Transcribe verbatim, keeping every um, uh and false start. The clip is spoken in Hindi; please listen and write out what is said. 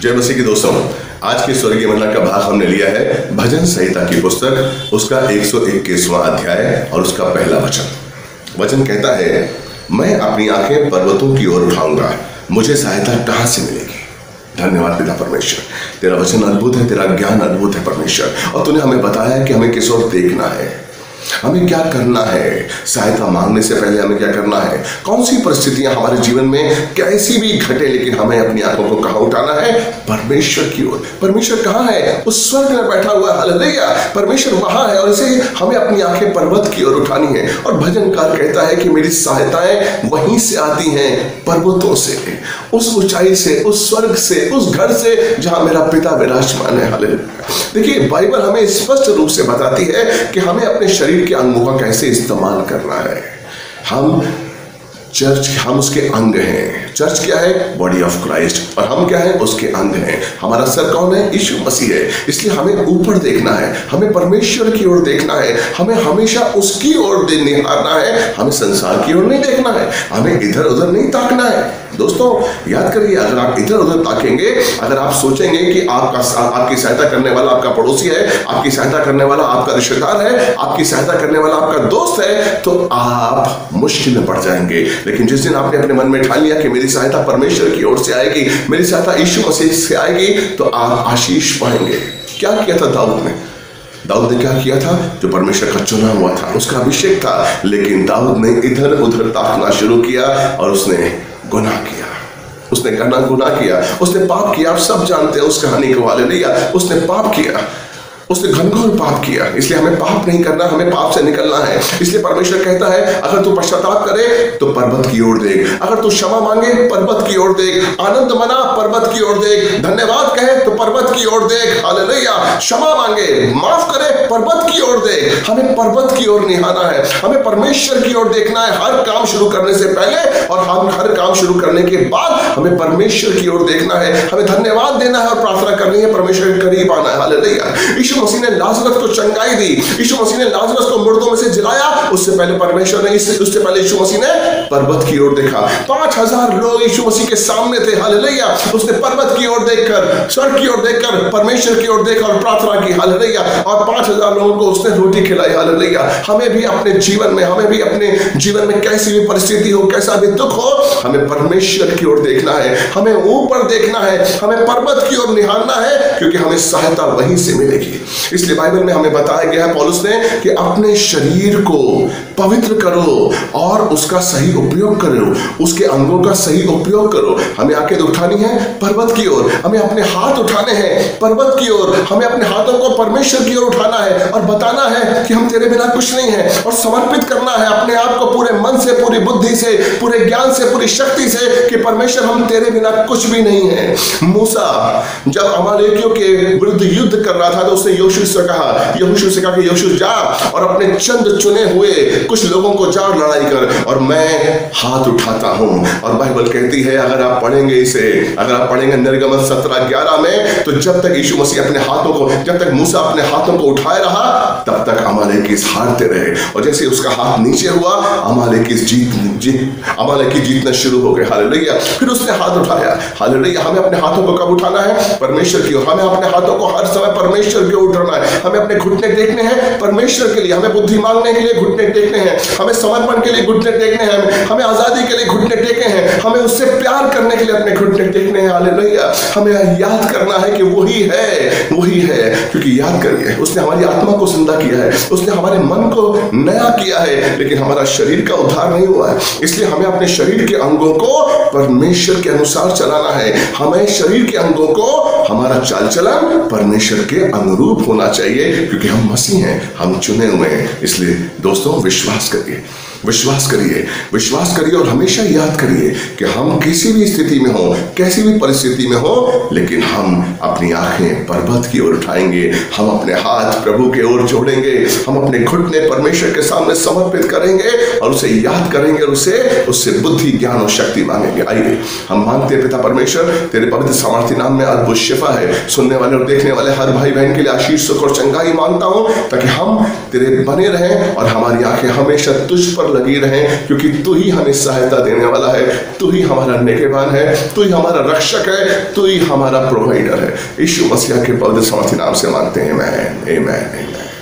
जय मसीह की दोस्तों, आज के स्वर्गीय मंडला का भाग हमने लिया है भजन संहिता की पुस्तक, उसका एक सौ इक्कीसवां अध्याय और उसका पहला वचन। वचन कहता है, मैं अपनी आंखें पर्वतों की ओर उठाऊंगा, मुझे सहायता कहां से मिलेगी। धन्यवाद पिता परमेश्वर, तेरा वचन अद्भुत है, तेरा ज्ञान अद्भुत है परमेश्वर, और तूने हमें बताया है कि हमें किस ओर देखना है, हमें क्या करना है। सहायता मांगने से पहले हमें क्या करना है, कौन सी परिस्थितियां हमारे जीवन में कैसी भी घटे, लेकिन हमें अपनी आंखों को कहां उठाना है, परमेश्वर की ओर। परमेश्वर कहां है, उस स्वर्ग में बैठा हुआ है, हालेलुया। परमेश्वर वहां है और इसे हमें अपनी आंखें पर्वत की ओर उठानी है। और भजनकार कहता है कि मेरी सहायताएं वहीं से आती हैं, पर्वतों से, उस ऊंचाई से, उस स्वर्ग से, उस घर से जहां मेरा पिता विराजमान है, हालेलुया। देखिए, बाइबल हमें स्पष्ट रूप से बताती है कि हमें अपने शरीर के अंगों का कैसे इस्तेमाल करना है। हम चर्च, हम उसके अंग हैं। चर्च क्या है? Body of Christ. और हम क्या है? उसके अंग हैं। हमारा सर कौन है? यीशु मसीह है। इसलिए हमें ऊपर देखना है, हमें परमेश्वर की ओर देखना है, हमें हमेशा उसकी ओर निहारना है, हमें संसार की ओर नहीं देखना है, हमें इधर उधर नहीं ताकना है। दोस्तों याद करिए, अगर आप इधर उधर ताकेंगे, अगर आप सोचेंगे कि आपका आपकी सहायता करने वाला आपका पड़ोसी है, आपकी सहायता करने वाला आपका रिश्तेदार है, आपकी सहायता करने वाला आपका दोस्त है, तो आप मुश्किल में पड़ जाएंगे। लेकिन जिस दिन आपने अपने मन में ठान लिया कि मेरी सहायता परमेश्वर की ओर से आएगी, मेरी सहायता यीशु मसीह से आएगी, तो आप आशीष पाएंगे। क्या किया था दाऊद ने? दाऊद ने क्या किया था? जो परमेश्वर का चुना हुआ था, उसका अभिषेक था, लेकिन दाऊद ने इधर उधर ताकना शुरू किया और उसने गुनाह किया। उसने गना गुनाह किया, उसने पाप किया। आप सब जानते हैं उस कहानी को, हालेलुया। उसने पाप किया, उसने घनघोर पाप किया। इसलिए हमें पाप नहीं करना, हमें पाप से निकलना है। इसलिए परमेश्वर कहता है, अगर तू पश्चाताप करे तो पर्वत की ओर देख, अगर तू क्षमा मांगे पर्वत की ओर देख, आनंद मना पर्वत की ओर देख, धन्यवाद कहे तो पर्वत की ओर देख, हालेलुया। क्षमा मांगे, माफ करे, पर्वत की ओर देख। हमें पर्वत की ओर निहाना है, हमें परमेश्वर की ओर देखना है। हर काम शुरू करने से पहले और हम हर काम शुरू करने के बाद हमें परमेश्वर की ओर देखना है, हमें धन्यवाद देना है और प्रार्थना करनी है, परमेश्वर के करीब आना है, हालेलुया। यीशु मसीह ने लाजरस को चंगाई दी, यीशु मसीह ने लाजरस को मुर्दों में से जिलाया। उससे पहले परमेश्वर ने, उससे पहले यीशु मसीह ने पर्वत की ओर देखा। पांच हजार लोग यीशु मसीह के सामने थे, हालेलुया। उसने पर्वत की ओर देखकर, स्वर्ग की ओर देखकर, परमेश्वर की ओर देखा और प्रार्थना की, हालेलुया। और पांच हजार लोगों को उसने रोटी खिलाई, हालेलुया। हमें भी अपने जीवन में, हमें भी अपने जीवन में कैसी भी परिस्थिति हो, कैसा भी दुख हो, हमें परमेश्वर की ओर देखना है, हमें ऊपर देखना है, हमें पर्वत की ओर निहारना है, क्योंकि हमें सहायता वहीं से मिलेगी। इसलिए बाइबल में हमें बताया गया है पौलुस ने कि अपने शरीर को पवित्र करो और उसका सही उपयोग करो, उसके अंगों का सही उपयोग करो। हमें आंखें उठानी है पर्वत की ओर, हमें अपने हाथ उठाने हैं पर्वत की ओर, हमें अपने हाथों को परमेश्वर की ओर उठाना है और बताना है कि हम तेरे बिना कुछ नहीं है, और समर्पित करना है अपने आप को पूरे मन से, पूरी बुद्धि से, पूरे ज्ञान से, पूरी शक्ति से कि परमेश्वर हम तेरे बिना कुछ भी नहीं है। मूसा जब अमालेकियों के विरुद्ध युद्ध कर रहा था तो उसने यहोशू से कहा, यहोशू से कहा कि यहोशू जा और अपने चंद चुने हुए कुछ लोगों को जा लड़ाई कर, और मैं हाथ उठाता हूं। और बाइबल कहती है, अगर आप पढ़ेंगे इसे, अगर आप पढ़ेंगे निर्गमन सत्रह ग्यारह में, तो जब तक यीशु मसीह अपने हाथों को, जब तक मूसा अपने हाथों को उठाए रहा, तब तक अमालेकी हारते रहे। और जैसे उसका हाथ नीचे हुआ, अमालेकी जीत जीत अमालेकी जीतना शुरू हो गए, हालेलुया। फिर उसने हाथ उठाया, हालेलुया। हमें अपने हाथों को कब उठाना है? परमेश्वर की ओर। हमें अपने हाथों को हर समय परमेश्वर की ओर उठाना है। हमें अपने घुटने टेकने हैं परमेश्वर के लिए, हमें बुद्धि मांगने के लिए घुटने टेकने हैं, हमें समर्पण के लिए घुटने टेकने हैं, हमें आजादी के लिए घुटने टेकने हैं, हमें उससे प्यार करने के लिए अपने घुटने टेकने हैं, हालेलुया। हमें याद करना है कि वही है, वही है, क्योंकि याद करिए, उसने हमारी आत्मा को जिंदा किया है, उसने हमारे मन को नया किया है, लेकिन हमारा शरीर का उद्धार नहीं हुआ है। इसलिए हमें अपने शरीर के अंगों को परमेश्वर के अनुसार चलाना है। हमें शरीर के अंगों को, हमारा चाल चलन परमेश्वर के अनुरूप होना चाहिए, क्योंकि हम मसीह हैं, हम चुने हुए हैं। इसलिए दोस्तों विश्वास करिए, विश्वास करिए, विश्वास करिए और हमेशा याद करिए कि हम किसी भी स्थिति में हो, कैसी भी परिस्थिति में हो, लेकिन हम अपनी आंखें पर्वत की ओर उठाएंगे, हम अपने हाथ प्रभु के ओर जोड़ेंगे, हम अपने घुटने परमेश्वर के सामने समर्पित करेंगे और उसे याद करेंगे और उसे उससे बुद्धि, ज्ञान और शक्ति मांगेंगे। आइए हम मांगते हैं, पिता परमेश्वर, तेरे पवित्र सामर्थी नाम में अद्भुत शिफा है। सुनने वाले और देखने वाले हर भाई बहन के लिए आशीष, सुख और चंगाई मांगता हूं, ताकि हम तेरे बने रहें और हमारी आंखें हमेशा तुझ पर लगी रहें, क्योंकि तू ही हमें सहायता देने वाला है, तू ही हमारा निगहबान है, तू ही हमारा रक्षक है, तू ही हमारा प्रोवाइडर है। यीशु मसीह के पवित्र सामर्थी नाम से मांगते हैं, आमीन, आमीन, आमीन।